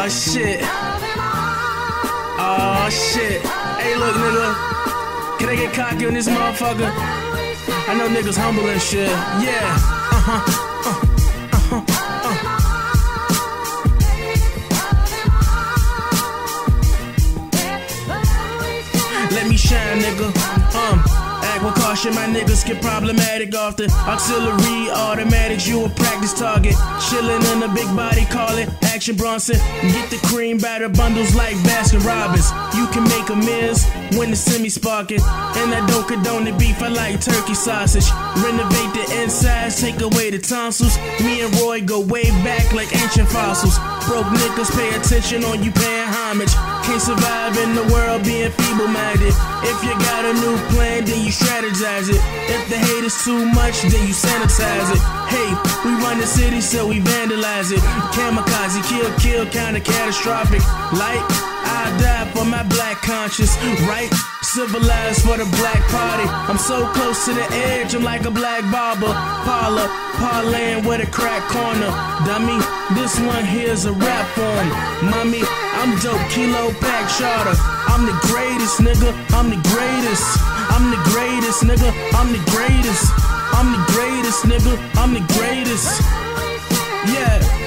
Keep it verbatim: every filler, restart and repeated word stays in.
Aw, shit. Aw, shit. Hey, look, nigga. Can I get cocky on this motherfucker? I know niggas humble and shit. Yeah. Uh-huh. Uh, uh-huh. Uh. Let me shine, nigga. Um. Act with caution, my niggas get problematic off the auxiliary automatics. You a practice target. Chillin' in a big body, call it Action Bronson. Get the cream batter bundles like Baskin Robbins. You can make amends when the semi sparking. And I don't condone the beef, I like turkey sausage. Renovate the insides, take away the tonsils. Me and Roy go way back like ancient fossils. Broke niggas pay attention on you paying homage. Can't survive in the world being feeble-minded. If you got a new plan, then you strategize it. If the hate is too much, then you sanitize it. Hey, we run the city, so we vandalize it. Kamikaze, kill, kill, kinda catastrophic. Like, I die for my black conscience, right? Civilized for the black party. I'm so close to the edge, I'm like a black barber. Parlor, parlaying with a crack corner. Dummy, this one here's a rap form. Mommy, I'm dope, kilo pack charter. I'm the greatest, nigga, I'm the greatest. I'm the greatest, nigga, I'm the greatest. I'm the greatest, nigga, I'm the greatest. Yeah.